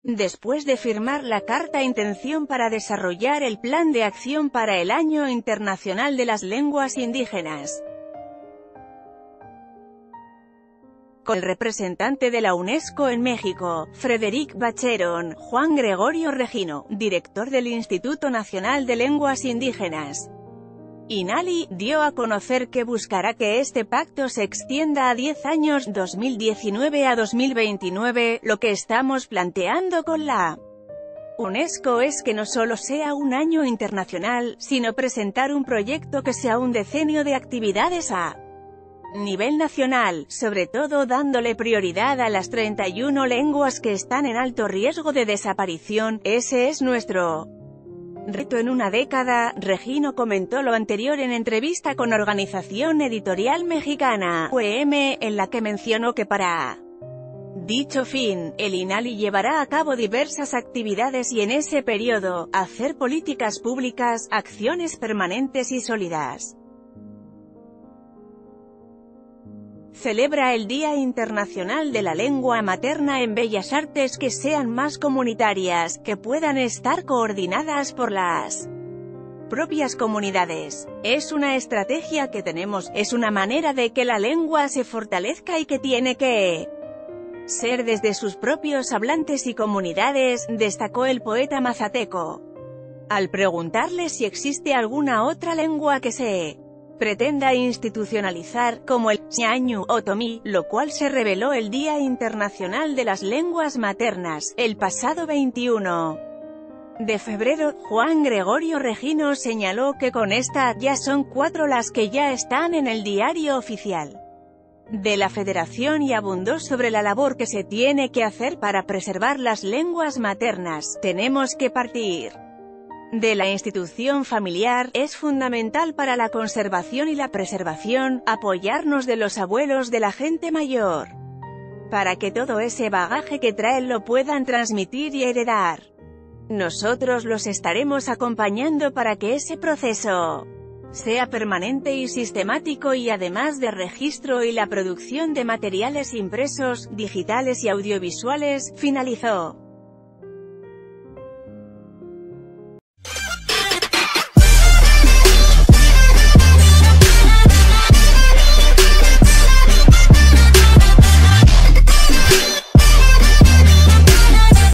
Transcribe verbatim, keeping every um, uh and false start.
después de firmar la Carta Intención para desarrollar el Plan de Acción para el Año Internacional de las Lenguas Indígenas. Con el representante de la UNESCO en México, Frederic Bacheron, Juan Gregorio Regino, director del Instituto Nacional de Lenguas Indígenas, INALI, dio a conocer que buscará que este pacto se extienda a diez años, dos mil diecinueve a dos mil veintinueve, lo que estamos planteando con la UNESCO es que no solo sea un año internacional, sino presentar un proyecto que sea un decenio de actividades a nivel nacional, sobre todo dándole prioridad a las treinta y una lenguas que están en alto riesgo de desaparición. Ese es nuestro reto en una década. Regino comentó lo anterior en entrevista con Organización Editorial Mexicana, U E M, en la que mencionó que para dicho fin, el INALI llevará a cabo diversas actividades y en ese periodo, hacer políticas públicas, acciones permanentes y sólidas. Celebra el Día Internacional de la Lengua Materna en Bellas Artes que sean más comunitarias, que puedan estar coordinadas por las propias comunidades. Es una estrategia que tenemos, es una manera de que la lengua se fortalezca y que tiene que ser desde sus propios hablantes y comunidades, destacó el poeta mazateco. Al preguntarle si existe alguna otra lengua que se pretenda institucionalizar, como el ñañu o tomí, lo cual se reveló el Día Internacional de las Lenguas Maternas, el pasado veintiuno de febrero, Juan Gregorio Regino señaló que con esta, ya son cuatro las que ya están en el diario oficial de la Federación y abundó sobre la labor que se tiene que hacer para preservar las lenguas maternas. Tenemos que partir de la institución familiar, es fundamental para la conservación y la preservación, apoyarnos de los abuelos de la gente mayor, para que todo ese bagaje que traen lo puedan transmitir y heredar. Nosotros los estaremos acompañando para que ese proceso sea permanente y sistemático y además de registro y la producción de materiales impresos, digitales y audiovisuales, finalizó.